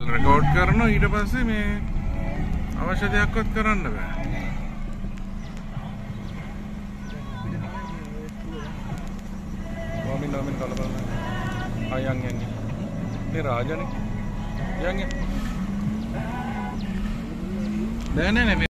Record කරනවා ඊට පස්සේ මේ අවශ්‍ය දෙයක්වත් කරන්න බෑ. Nomin kalau mana? Ayangnya nih. Ini raja nih. Ayangnya. Nih.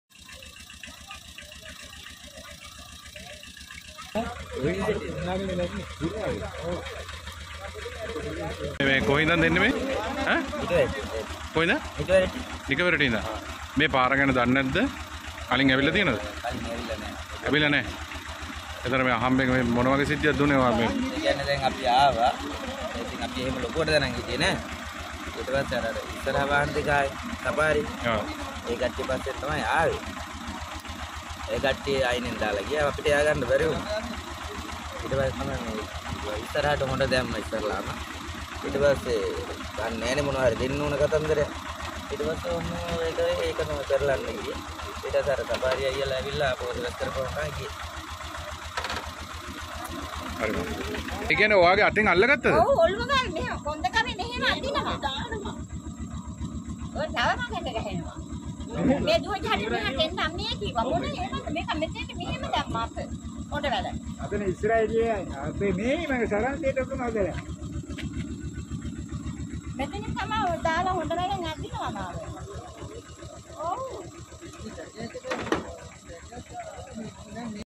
මේ කොයින්ද දෙන්නේ මේ? ඈ? කොයින්ද? නිකවරට ඉඳන්. මේ පාර ගැන දන්නේ නැද්ද? කලින් ඇවිල්ලා තියෙනවද? කලින් ඇවිල්ලා නැහැ. ඇවිල්ලා නැහැ. එතන මේ අහම්බෙන් මේ මොන වගේ සිද්ධියක් දුන්නේ වා මේ? කියන්නේ දැන් අපි ආවා. ඉතින් අපි එහෙම ලොකුවට දැනන් හිටියේ නෑ. ඊට පස්සේ අර ඉස්සරහ වාහන දෙක ආයේ සපාරි. ඔව්. ඒ කට්ටිය පස්සේ තමයි ආවේ. ඒ කට්ටිය අයිනෙන් දාලා ගියා අපිට යා ගන්න බැරි වුණා. ඊට පස්සේ තමයි මේ ඉස්සරහට හොඬ දැම්ම ඉස්සරලාම. ඊට පස්සේ ගන්න නෑනේ මොනවා හරි දෙන්න ඕන කතන්දරය. ඊට පස්සේ ඔන්න ඒකම කරලන්න ගියේ. ඊට පස්සේ අර සපාරි අයියලා ඇවිල්ලා පොත වැස් කරපුවා ගියේ. හරි. ඒ කියන්නේ ඔයාගේ අතින් අල්ලගත්තද? ඔව් ඔළුව ගන්න මෙහෙම කොන්ද කරේ මෙහෙම අදිනවා. දානවා. ඔය තව මගෙන් ගහනවා. මේ දුව ජහට මෙහාට එන්න අම්මේ කිව්වා. මොන එහෙමද මේක මෙතෙන්ට මෙහෙම දැම්මා අප. හොඳ වැඩ. අතන ඉස්රායලියේ අපේ මේ මගේ සරන් දෙයට කොහොමද? මෙතන තමයි දාලා හොඳ වැඩ නැතිනවා මාව.